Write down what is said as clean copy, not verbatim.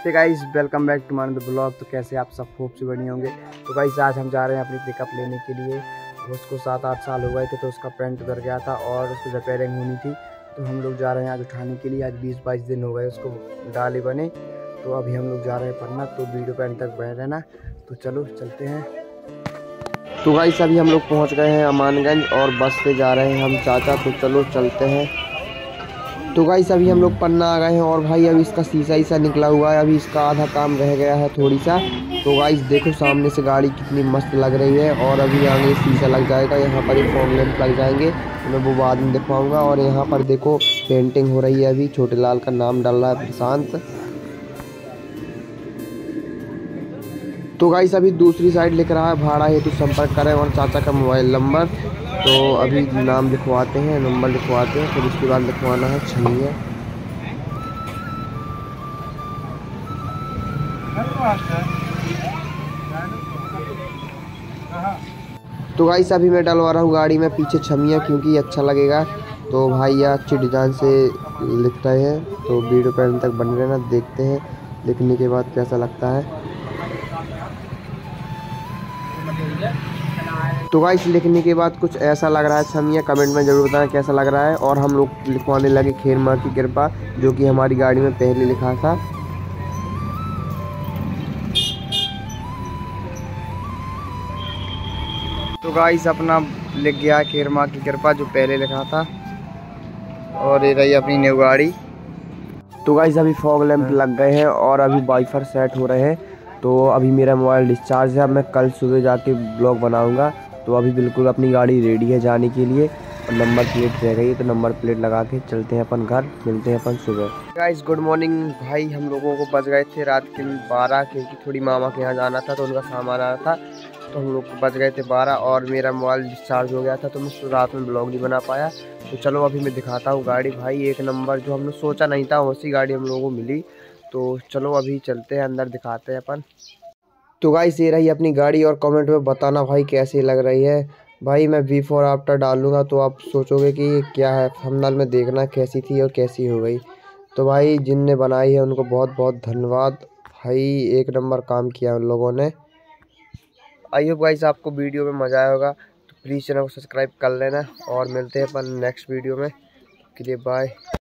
नमस्ते guys, welcome back to my blog. तो कैसे आप सब खूब से बढ़िया होंगे। तो गाइस आज हम जा रहे हैं अपनी पिकअप लेने के लिए। उसको 7-8 साल हो गए थे तो उसका पेंट उतर गया था और उसकी रिपेयरिंग होनी थी। तो हम लोग जा रहे हैं आज उठाने के लिए। आज 20-22 दिन हो गए उसको डाले बने। तो अभी हम लोग जा रहे हैं पन्ना। तो वीडियो पे अंत तक बने रहना। तो चलो चलते हैं। तो गाइस अभी हम लोग पहुँच गए हैं अमानगंज और बस से जा रहे हैं हम चाचा। तो चलो चलते हैं। तो गाइस अभी हम लोग पन्ना आ गए हैं और भाई अभी इसका शीशा निकला हुआ है। अभी इसका आधा काम रह गया है थोड़ी सा। तो गाइस देखो सामने से गाड़ी कितनी मस्त लग रही है और अभी आगे शीशा लग जाएगा। यहाँ पर एक फॉग लैंप लग जाएंगे तो मैं वो बाद में दिखवाऊंगा। और यहाँ पर देखो पेंटिंग हो रही है। अभी छोटे लाल का नाम डल रहा है प्रशांत। तो गाइस अभी दूसरी साइड लिख रहा है भाड़ा हेतु संपर्क करें और चाचा का मोबाइल नंबर। तो अभी नाम लिखवाते हैं, नंबर लिखवाते हैं, फिर उसके बाद लिखवाना है छनिया। तो गाइस अभी मैं डलवा रहा हूँ गाड़ी में पीछे छमिया क्योंकि अच्छा लगेगा। तो भाई अच्छी डिज़ाइन से लिख रहे हैं। तो वीडियो पे अंत तक बने रहना, देखते हैं लिखने के बाद कैसा लगता है। तो गाइस लिखने के बाद कुछ ऐसा लग रहा है छमिया। कमेंट में जरूर बताना कैसा लग रहा है। और हम लोग लिखवाने लगे खेर माँ की कृपा, जो कि हमारी गाड़ी में पहले लिखा था। तो गाइस अपना लिख गया खेर माँ की कृपा जो पहले लिखा था। और ये रही अपनी न्यू गाड़ी। तो गाइस अभी फॉग लैंप लग गए हैं और अभी वाइफर सेट हो रहे हैं। तो अभी मेरा मोबाइल डिस्चार्ज है। अब मैं कल सुबह जाके ब्लॉग बनाऊंगा। तो अभी बिल्कुल अपनी गाड़ी रेडी है जाने के लिए और नंबर प्लेट रह गई है। तो नंबर प्लेट लगा के चलते हैं अपन घर, मिलते हैं अपन सुबह। Guys good morning. भाई हम लोगों को बज गए थे रात के 12 क्योंकि थोड़ी मामा के यहाँ जाना था तो उनका सामान आना था। तो हम लोग को बज गए थे 12 और मेरा मोबाइल डिस्चार्ज हो गया था तो मैं रात में ब्लॉग नहीं बना पाया। तो चलो अभी मैं दिखाता हूँ गाड़ी। भाई एक नंबर, जो हमने सोचा नहीं था वैसी गाड़ी हम लोगों को मिली। तो चलो अभी चलते हैं अंदर, दिखाते हैं अपन। तो गाइस ये रही अपनी गाड़ी और कमेंट में बताना भाई कैसी लग रही है। भाई मैं बिफोर आफ्टर डालूंगा तो आप सोचोगे कि ये क्या है। थंबनेल में देखना कैसी थी और कैसी हो गई। तो भाई जिनने बनाई है उनको बहुत बहुत धन्यवाद। भाई एक नंबर काम किया उन लोगों ने। आई होप गाइस आपको वीडियो में मज़ा आया होगा। तो प्लीज़ चैनल को सब्सक्राइब कर लेना और मिलते हैं अपन नेक्स्ट वीडियो में। के लिए बाय।